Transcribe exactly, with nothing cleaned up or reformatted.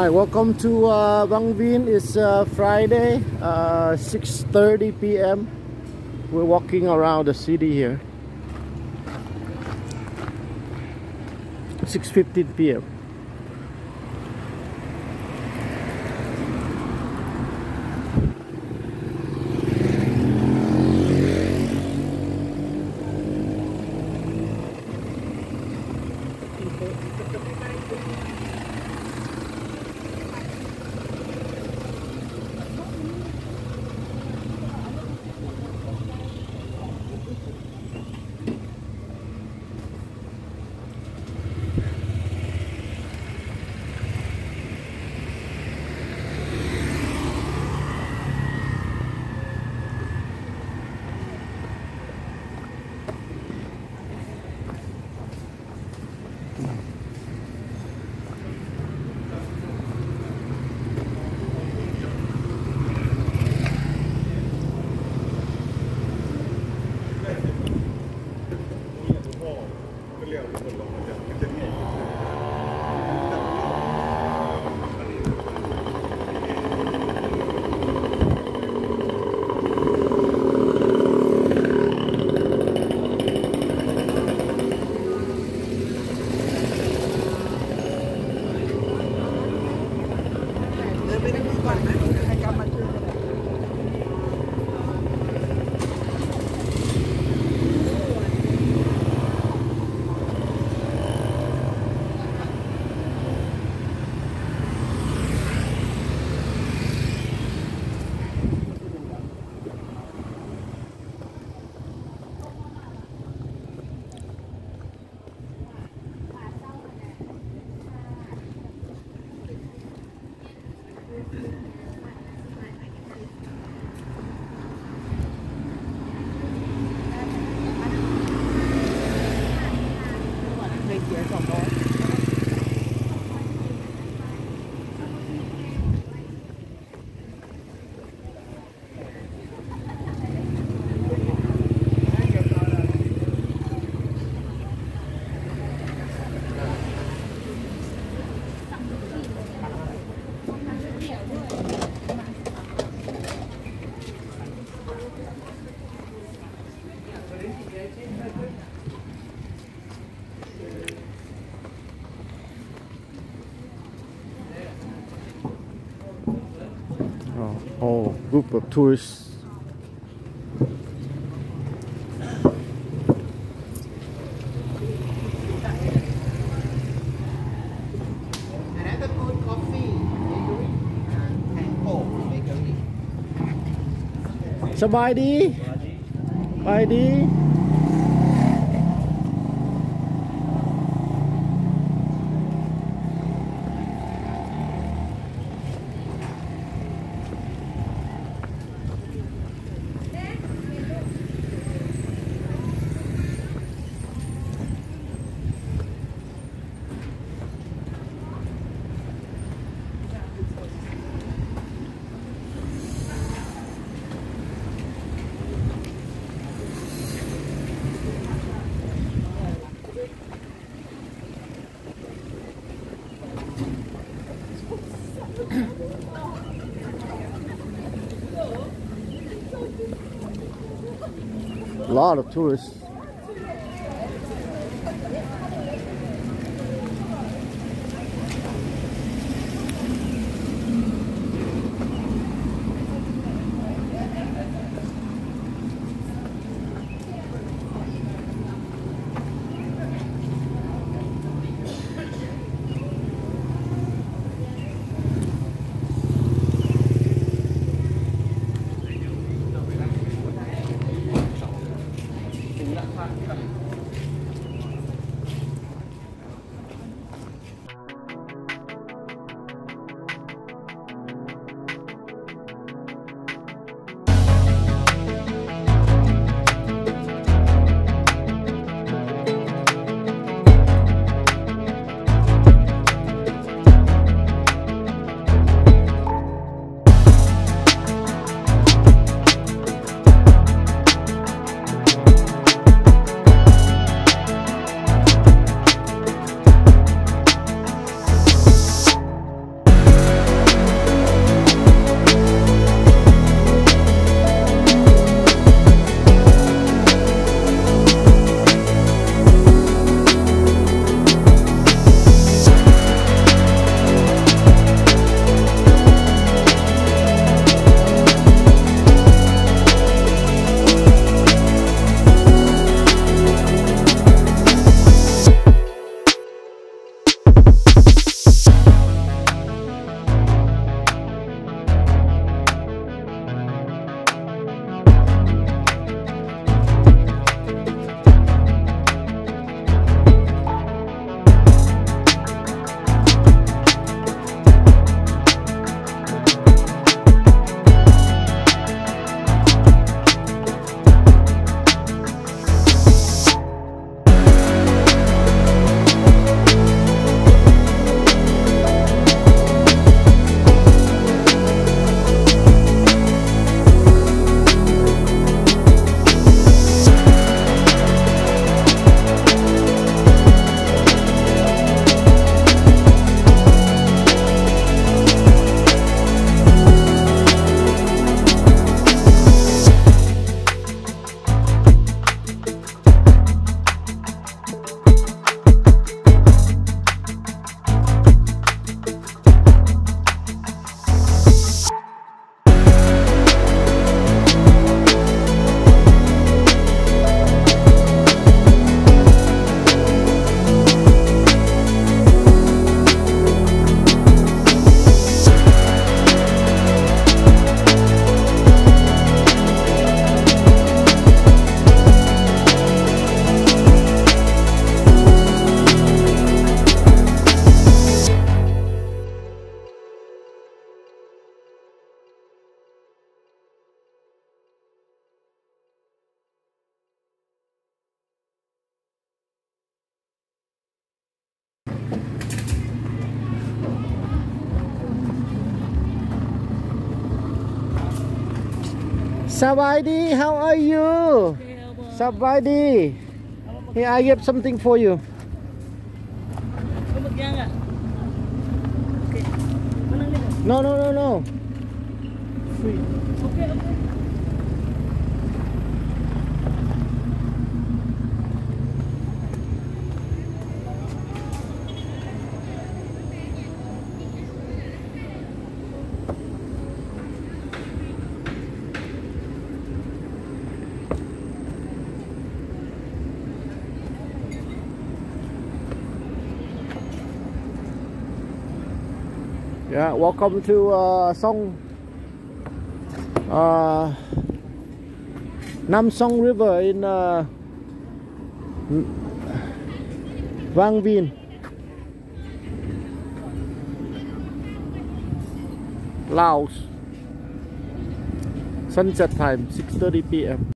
Hi, welcome to uh, Vang. It's uh, Friday, uh, six thirty p m We're walking around the city here. six fifteen p m Oh, whole group of tourists. Another good coffee, bakery, and Tango bakery. สบายดีสบายดี A lot of tourists. Sawadee, how are you? Sawadee. Here, I have something for you. No, no, no, no. Free. Okay, okay. Yeah, welcome to uh, Song uh, Nam Song River in uh, Vang Vieng, Laos. Sunset time, six thirty p m